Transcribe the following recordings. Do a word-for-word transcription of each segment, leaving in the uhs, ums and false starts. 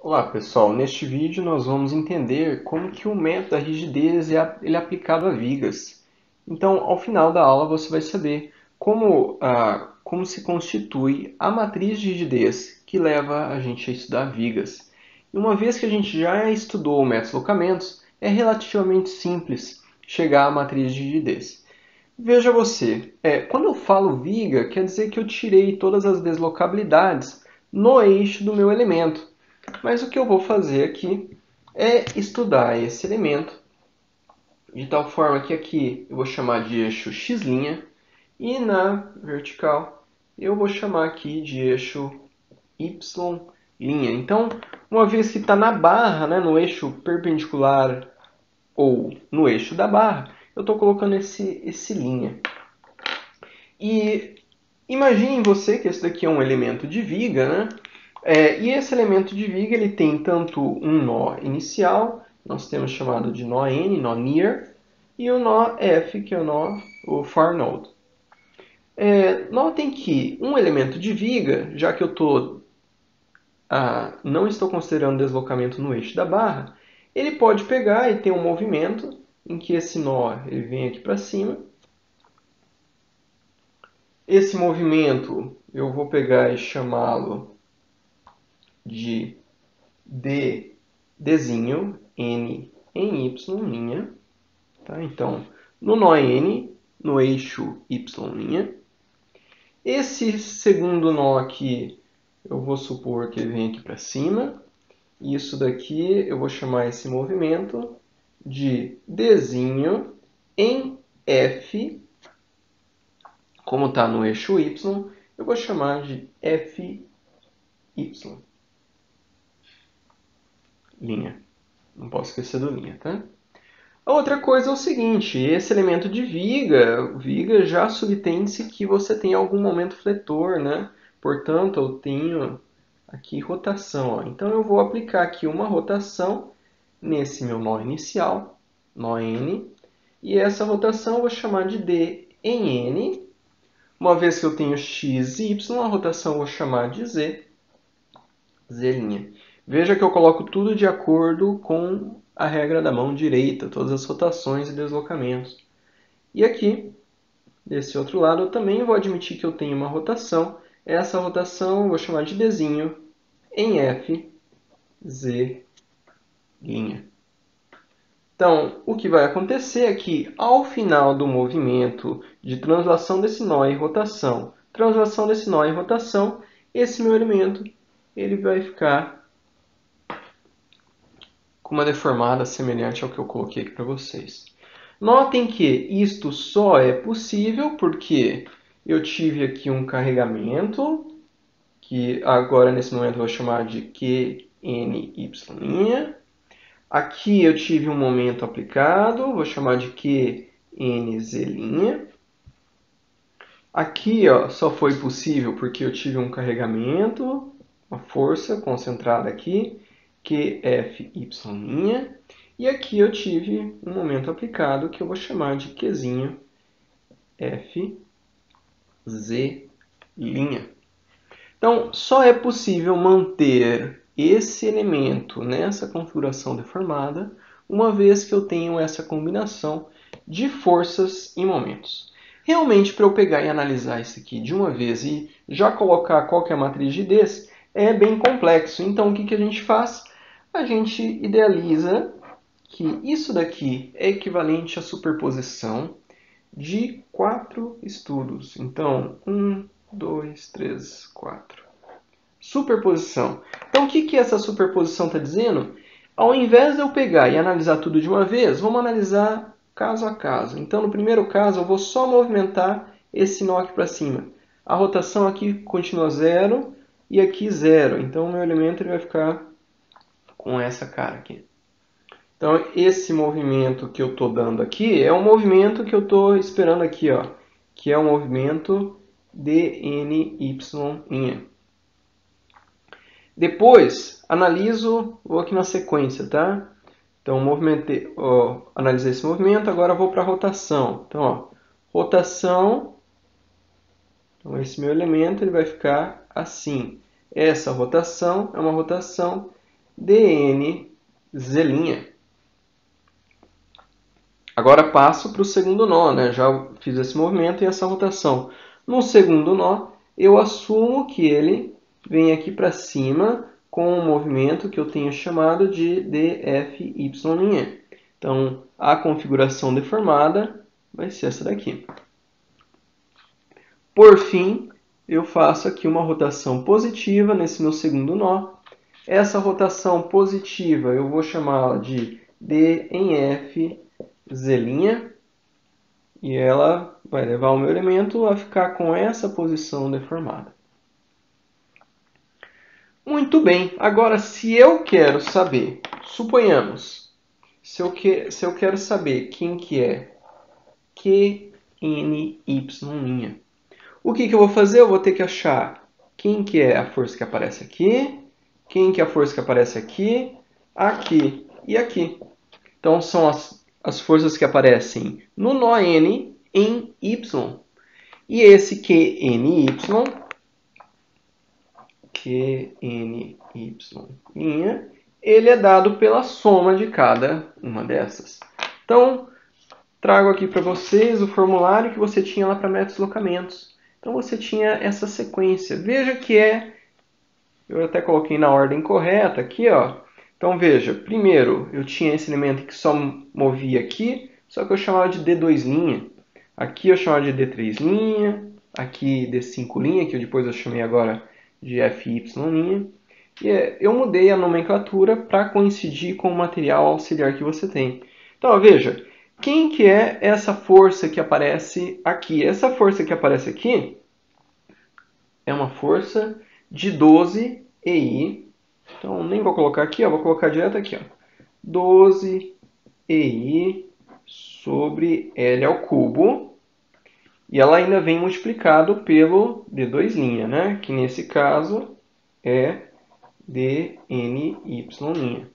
Olá pessoal, neste vídeo nós vamos entender como que o método da rigidez é a- ele é aplicado a vigas. Então, ao final da aula você vai saber como, ah, como se constitui a matriz de rigidez que leva a gente a estudar vigas. E uma vez que a gente já estudou o método de deslocamentos, é relativamente simples chegar à matriz de rigidez. Veja você, é, quando eu falo viga, quer dizer que eu tirei todas as deslocabilidades no eixo do meu elemento. Mas o que eu vou fazer aqui é estudar esse elemento de tal forma que aqui eu vou chamar de eixo x' e na vertical eu vou chamar aqui de eixo y'. Então, uma vez que está na barra, né, no eixo perpendicular ou no eixo da barra, eu estou colocando esse, esse linha. E imagine você que esse daqui é um elemento de viga, né? É, e esse elemento de viga ele tem tanto um nó inicial, nós temos chamado de nó N, nó near, e o nó F, que é o nó, o far node. É, notem que um elemento de viga, já que eu tô, ah, não estou considerando deslocamento no eixo da barra, ele pode pegar e ter um movimento em que esse nó ele vem aqui para cima. Esse movimento eu vou pegar e chamá-lo de D, Dzinho, N em Y'. Tá? Então, no nó N, no eixo Y'. Esse segundo nó aqui, eu vou supor que ele vem aqui para cima. Isso daqui, eu vou chamar esse movimento de Dzinho em F. Como está no eixo Y, eu vou chamar de F Y'. Linha. Não posso esquecer do linha, tá? A outra coisa é o seguinte, esse elemento de viga, viga já subtende-se que você tem algum momento fletor, né? Portanto, eu tenho aqui rotação. Ó. Então, eu vou aplicar aqui uma rotação nesse meu nó inicial, nó N, e essa rotação eu vou chamar de D em N. Uma vez que eu tenho x e y, a rotação eu vou chamar de Z, Z'. Veja que eu coloco tudo de acordo com a regra da mão direita, todas as rotações e deslocamentos. E aqui, desse outro lado, eu também vou admitir que eu tenho uma rotação. Essa rotação eu vou chamar de Dzinho em F, Z'. Então, o que vai acontecer é que, ao final do movimento de translação desse nó e rotação, translação desse nó e rotação, esse meu elemento ele vai ficar com uma deformada semelhante ao que eu coloquei aqui para vocês. Notem que isto só é possível porque eu tive aqui um carregamento, que agora nesse momento eu vou chamar de Q N Y'. Aqui eu tive um momento aplicado, vou chamar de Q N Z'. Aqui ó, só foi possível porque eu tive um carregamento, uma força concentrada aqui, Q F Y'. E aqui eu tive um momento aplicado que eu vou chamar de Qzinho F Z'. Então, só é possível manter esse elemento nessa configuração deformada uma vez que eu tenho essa combinação de forças e momentos. Realmente, para eu pegar e analisar isso aqui de uma vez e já colocar qual que é a matriz de rigidez, é bem complexo. Então, o que, que a gente faz? A gente idealiza que isso daqui é equivalente à superposição de quatro estudos. Então, um, dois, três, quatro. Superposição. Então, o que, que essa superposição está dizendo? Ao invés de eu pegar e analisar tudo de uma vez, vamos analisar caso a caso. Então, no primeiro caso, eu vou só movimentar esse nó aqui para cima. A rotação aqui continua zero e aqui zero. Então, o meu elemento ele vai ficar com essa cara aqui. Então, esse movimento que eu estou dando aqui é um movimento que eu estou esperando aqui, ó, que é o movimento D N Y'. Depois, analiso, vou aqui na sequência, tá? Então, movimentei, ó, analisei esse movimento, agora vou para a rotação. Então, ó, rotação, então esse meu elemento ele vai ficar assim. Essa rotação é uma rotação dnz'. Agora passo para o segundo nó, né? Já fiz esse movimento e essa rotação. No segundo nó, eu assumo que ele vem aqui para cima com o movimento que eu tenho chamado de dfy'. Então, a configuração deformada vai ser essa daqui. Por fim, eu faço aqui uma rotação positiva nesse meu segundo nó. Essa rotação positiva eu vou chamá-la de d em f z', e ela vai levar o meu elemento a ficar com essa posição deformada. Muito bem, agora se eu quero saber, suponhamos, se eu, que, se eu quero saber quem que é Q N Y', o que, que eu vou fazer? Eu vou ter que achar quem que é a força que aparece aqui, quem que é a força que aparece aqui, aqui e aqui. Então são as, as forças que aparecem no nó N em Y. E esse Q N Y, Q N Y', ele é dado pela soma de cada uma dessas. Então, trago aqui para vocês o formulário que você tinha lá para métodos de deslocamentos. Então você tinha essa sequência. Veja que é, eu até coloquei na ordem correta aqui, ó. Então veja, primeiro eu tinha esse elemento que só movia aqui, só que eu chamava de D dois'. Aqui eu chamava de D três', aqui D cinco', que depois eu chamei agora de F Y'. E eu mudei a nomenclatura para coincidir com o material auxiliar que você tem. Então veja, quem que é essa força que aparece aqui? Essa força que aparece aqui é uma força de doze E I. Então, nem vou colocar aqui, ó, vou colocar direto aqui. Ó. doze E I sobre L ao cubo. E ela ainda vem multiplicado pelo D dois', né? Que nesse caso é D N Y'.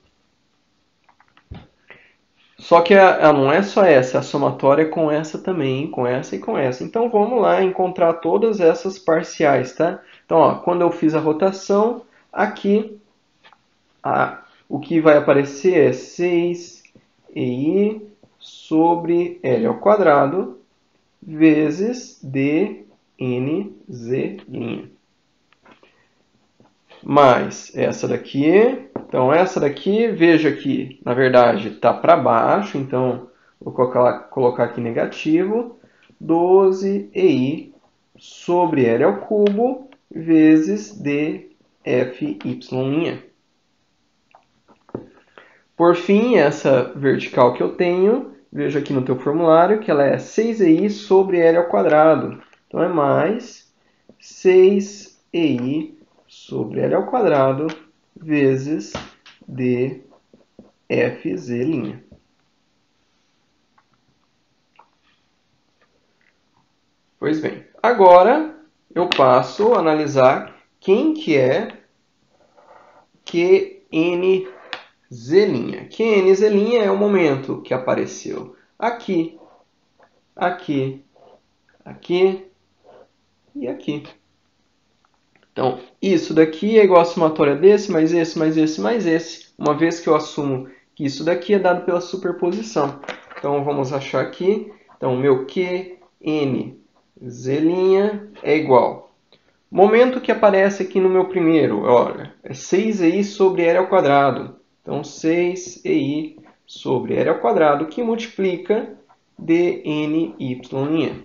Só que ela não é só essa, a somatória é com essa também, com essa e com essa. Então vamos lá encontrar todas essas parciais, tá? Então, ó, quando eu fiz a rotação, aqui a, o que vai aparecer é seis E I sobre L ao quadrado vezes D N Z'. Mais essa daqui. Então, essa daqui, veja que, na verdade, está para baixo. Então, vou colocar, colocar aqui negativo. doze E I sobre L ao cubo vezes D F Y'. Por fim, essa vertical que eu tenho, veja aqui no teu formulário, que ela é seis E I sobre L ao quadrado. Então, é mais seis E I sobre L ao quadrado vezes D F Z'. Pois bem, agora eu passo a analisar quem que é Q N Z'. Q N Z' é o momento que apareceu aqui, aqui, aqui e aqui. Então, isso daqui é igual a somatória desse, mais esse, mais esse, mais esse, uma vez que eu assumo que isso daqui é dado pela superposição. Então, vamos achar aqui. Então, meu Q N Z' é igual. Momento que aparece aqui no meu primeiro, olha, é seis E I sobre L ao quadrado. Então, seis E I sobre L ao quadrado, que multiplica D N Y'.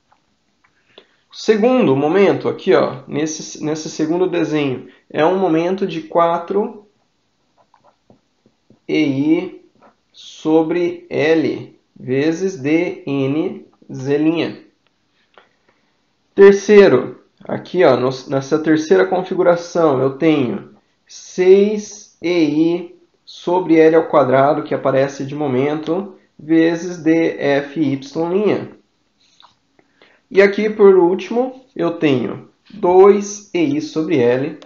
Segundo momento, aqui, ó, nesse, nesse segundo desenho, é um momento de quatro E I sobre L vezes D N Z'. Terceiro, aqui, ó, nessa terceira configuração, eu tenho seis E I sobre L ao quadrado, que aparece de momento, vezes D F Y'. E aqui, por último, eu tenho dois E I sobre L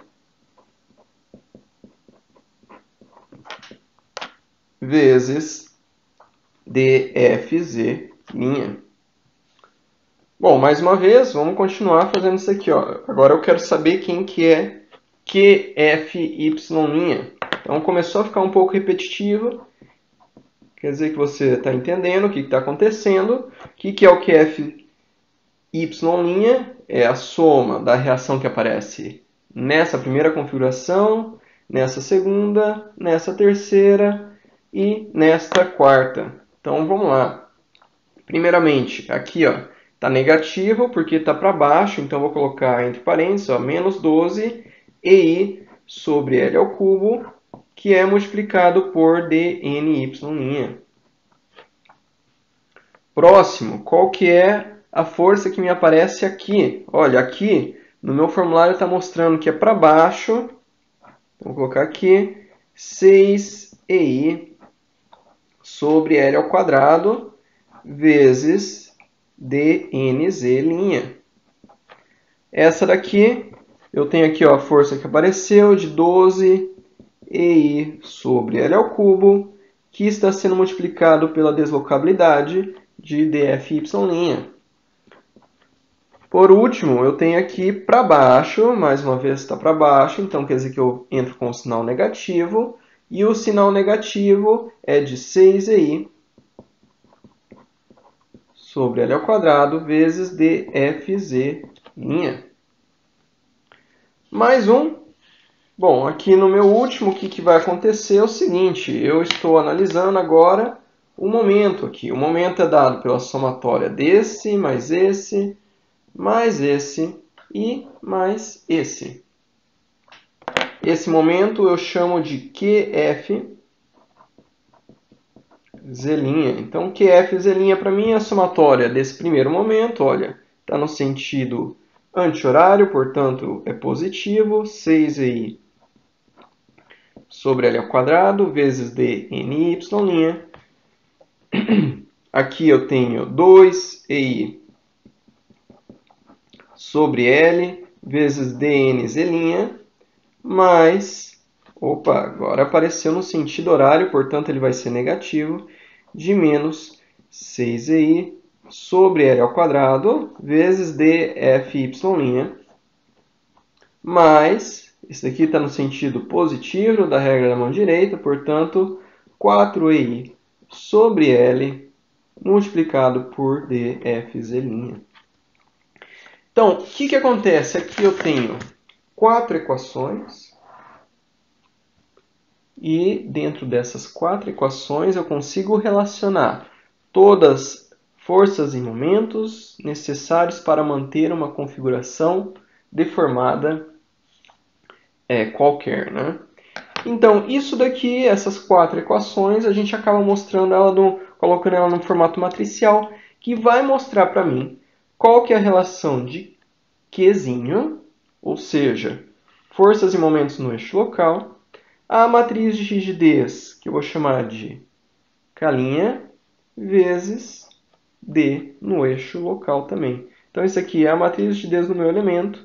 vezes D F Z'. Bom, mais uma vez, vamos continuar fazendo isso aqui. Ó. Agora eu quero saber quem que é Q F Y'. Então começou a ficar um pouco repetitivo, quer dizer que você está entendendo o que está acontecendo. O que, que é o Q F Y'? É a soma da reação que aparece nessa primeira configuração, nessa segunda, nessa terceira e nesta quarta. Então vamos lá. Primeiramente, aqui está negativo porque está para baixo, então vou colocar entre parênteses, ó, menos doze E I sobre L ao cubo, que é multiplicado por D N Y'. Próximo, qual que é a força que me aparece aqui? Olha, aqui no meu formulário está mostrando que é para baixo. Vou colocar aqui seis E I sobre L ao quadrado vezes D N Z'. Essa daqui, eu tenho aqui ó, a força que apareceu de doze E I sobre L ao cubo, que está sendo multiplicado pela deslocabilidade de D F Y'. Por último, eu tenho aqui para baixo, mais uma vez está para baixo, então quer dizer que eu entro com o sinal negativo, e o sinal negativo é de seis E I sobre L ao quadrado vezes D F Z'. Mais um. Bom, aqui no meu último, o que, que vai acontecer é o seguinte, eu estou analisando agora o momento aqui. O momento é dado pela somatória desse, mais esse, mais esse e mais esse. Esse momento eu chamo de Q F Z'. Então, Q F Z' para mim é a somatória desse primeiro momento. Olha, está no sentido anti-horário, portanto é positivo. seis E I sobre L ao quadrado vezes D N Y'. Aqui eu tenho dois E I sobre L vezes D N Z', mais, opa, agora apareceu no sentido horário, portanto ele vai ser negativo, de menos seis E I sobre L ao quadrado vezes D F Y', mais, isso aqui está no sentido positivo da regra da mão direita, portanto, quatro E I sobre L multiplicado por D F Z'. Então, o que, que acontece? Aqui eu tenho quatro equações e dentro dessas quatro equações eu consigo relacionar todas forças e momentos necessários para manter uma configuração deformada é, qualquer, né? Então, isso daqui, essas quatro equações, a gente acaba mostrando ela no, colocando ela no formato matricial, que vai mostrar para mim qual que é a relação de Qzinho, ou seja, forças e momentos no eixo local, a matriz de rigidez, que eu vou chamar de K', vezes D no eixo local também. Então, isso aqui é a matriz de rigidez do meu elemento.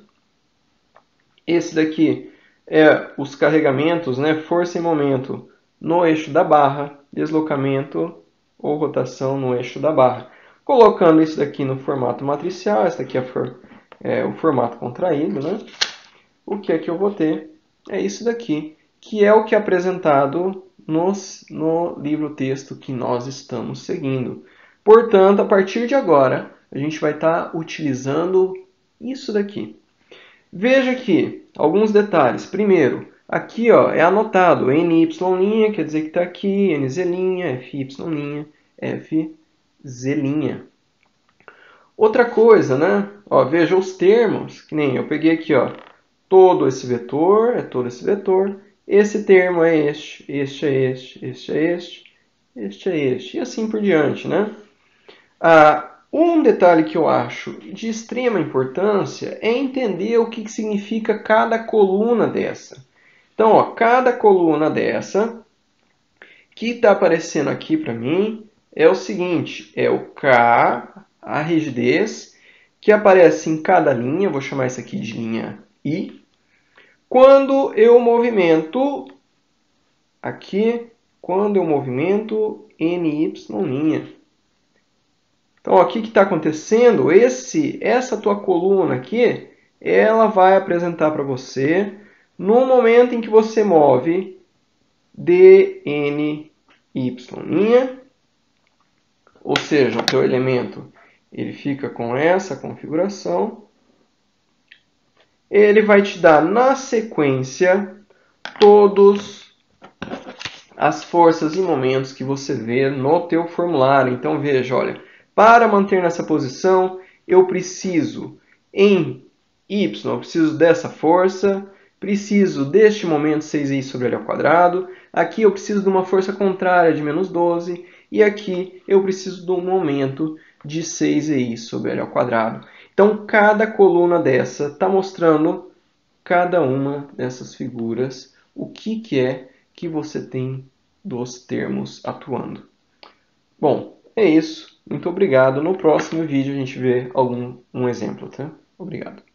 Esse daqui é os carregamentos, né, força e momento no eixo da barra, deslocamento ou rotação no eixo da barra. Colocando isso daqui no formato matricial, esse daqui é, for, é o formato contraído, né? O que é que eu vou ter? É isso daqui, que é o que é apresentado nos, no livro-texto que nós estamos seguindo. Portanto, a partir de agora, a gente vai estar utilizando isso daqui. Veja aqui alguns detalhes. Primeiro, aqui ó, é anotado N Y', quer dizer que está aqui, N Z', F Y', F Z'. Outra coisa, né? Ó, veja os termos, que nem eu peguei aqui, ó, todo esse vetor é todo esse vetor, esse termo é este, este é este, este é este, este é este, e assim por diante, né? Ah, um detalhe que eu acho de extrema importância é entender o que significa cada coluna dessa. Então, ó, cada coluna dessa que está aparecendo aqui para mim é o seguinte, é o K, a rigidez, que aparece em cada linha, vou chamar isso aqui de linha I, quando eu movimento aqui, quando eu movimento N Y'. Então, o que está acontecendo? Esse, essa tua coluna aqui, ela vai apresentar para você no momento em que você move dny', ou seja, o teu elemento ele fica com essa configuração. Ele vai te dar na sequência todas as forças e momentos que você vê no teu formulário. Então veja, olha, para manter nessa posição eu preciso em y, eu preciso dessa força, preciso deste momento seis i sobre L ao quadrado, aqui eu preciso de uma força contrária de menos doze, e aqui eu preciso de um momento de seis i sobre L ao quadrado. Então, cada coluna dessa está mostrando cada uma dessas figuras, o que, que é que você tem dos termos atuando. Bom, é isso. Muito obrigado. No próximo vídeo a gente vê algum um exemplo, tá? Obrigado.